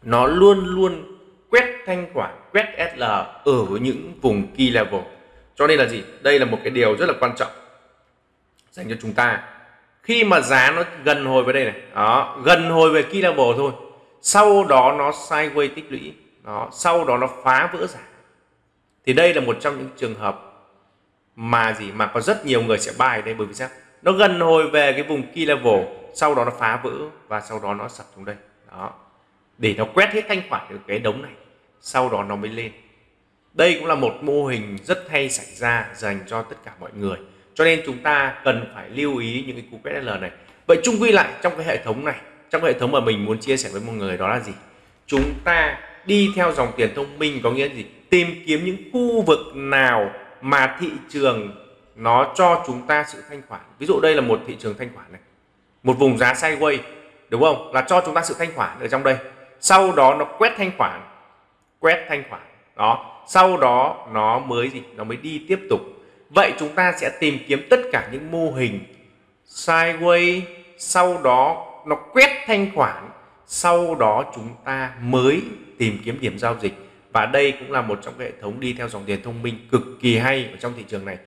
nó luôn luôn quét thanh khoản, quét SL ở những vùng key level. Cho nên là gì? Đây là một cái điều rất là quan trọng dành cho chúng ta. Khi mà giá nó gần hồi với đây này, đó, gần hồi về key level thôi, sau đó nó sideways tích lũy, đó, sau đó nó phá vỡ giảm, thì đây là một trong những trường hợp mà gì mà có rất nhiều người sẽ buy đây. Bởi vì sao? Nó gần hồi về cái vùng key level, sau đó nó phá vỡ và sau đó nó sập xuống đây, đó, để nó quét hết thanh khoản từ cái đống này, sau đó nó mới lên. Đây cũng là một mô hình rất hay xảy ra dành cho tất cả mọi người, cho nên chúng ta cần phải lưu ý những cái cú quét SL này. Vậy chung quy lại, trong cái hệ thống này, trong cái hệ thống mà mình muốn chia sẻ với mọi người đó là gì? Chúng ta đi theo dòng tiền thông minh có nghĩa là gì? Tìm kiếm những khu vực nào mà thị trường nó cho chúng ta sự thanh khoản. Ví dụ đây là một thị trường thanh khoản này, một vùng giá sideways, đúng không? Là cho chúng ta sự thanh khoản ở trong đây. Sau đó nó quét thanh khoản, đó, sau đó nó mới gì? Nó mới đi tiếp tục. Vậy chúng ta sẽ tìm kiếm tất cả những mô hình sideways, sau đó nó quét thanh khoản, sau đó chúng ta mới tìm kiếm điểm giao dịch. Và đây cũng là một trong cái hệ thống đi theo dòng tiền thông minh cực kỳ hay ở trong thị trường này.